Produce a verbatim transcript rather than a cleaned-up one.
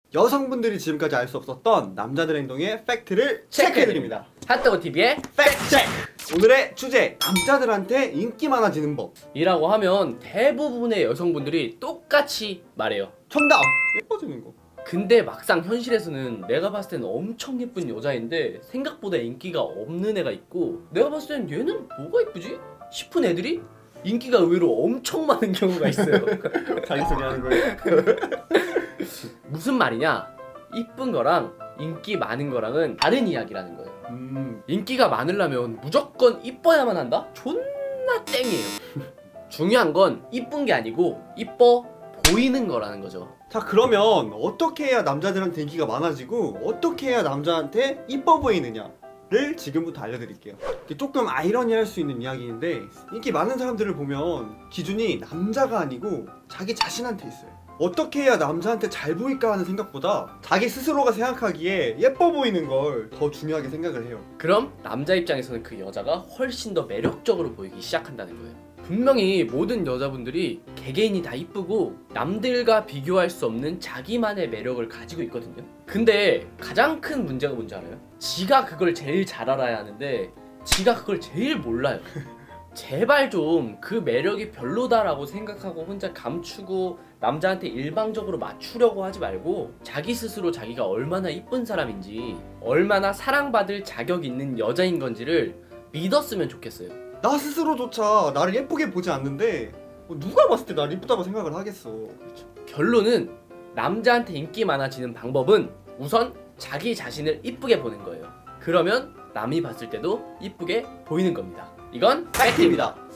여성분들이 지금까지 알 수 없었던 남자들 행동의 팩트를 체크해드립니다. 핫도그티비의 팩트체크! 오늘의 주제, 남자들한테 인기 많아지는 법 이라고 하면 대부분의 여성분들이 똑같이 말해요. 정답! 예뻐지는 거. 근데 막상 현실에서는 내가 봤을 때는 엄청 예쁜 여자인데 생각보다 인기가 없는 애가 있고, 내가 봤을 때는 얘는 뭐가 예쁘지? 싶은 애들이 인기가 의외로 엄청 많은 경우가 있어요. 자기 소리 하는 거예요. 무슨 말이냐? 이쁜 거랑 인기 많은 거랑은 다른 이야기라는 거예요. 음. 인기가 많으려면 무조건 이뻐야만 한다? 존나 땡이에요. 중요한 건 이쁜 게 아니고 이뻐 보이는 거라는 거죠. 자, 그러면 어떻게 해야 남자들한테 인기가 많아지고 어떻게 해야 남자한테 이뻐 보이느냐를 지금부터 알려드릴게요. 조금 아이러니할 수 있는 이야기인데, 인기 많은 사람들을 보면 기준이 남자가 아니고 자기 자신한테 있어요. 어떻게 해야 남자한테 잘 보일까 하는 생각보다 자기 스스로가 생각하기에 예뻐 보이는 걸 더 중요하게 생각을 해요. 그럼 남자 입장에서는 그 여자가 훨씬 더 매력적으로 보이기 시작한다는 거예요. 분명히 모든 여자분들이 개개인이 다 이쁘고 남들과 비교할 수 없는 자기만의 매력을 가지고 있거든요. 근데 가장 큰 문제가 뭔지 알아요? 지가 그걸 제일 잘 알아야 하는데 지가 그걸 제일 몰라요. 제발 좀 그 매력이 별로다라고 생각하고 혼자 감추고 남자한테 일방적으로 맞추려고 하지 말고, 자기 스스로 자기가 얼마나 이쁜 사람인지, 얼마나 사랑받을 자격 있는 여자인 건지를 믿었으면 좋겠어요. 나 스스로조차 나를 예쁘게 보지 않는데 누가 봤을 때 나를 이쁘다고 생각을 하겠어. 그렇죠. 결론은 남자한테 인기 많아지는 방법은 우선 자기 자신을 이쁘게 보는 거예요. 그러면 남이 봤을 때도 이쁘게 보이는 겁니다. 이건 팩트입니다.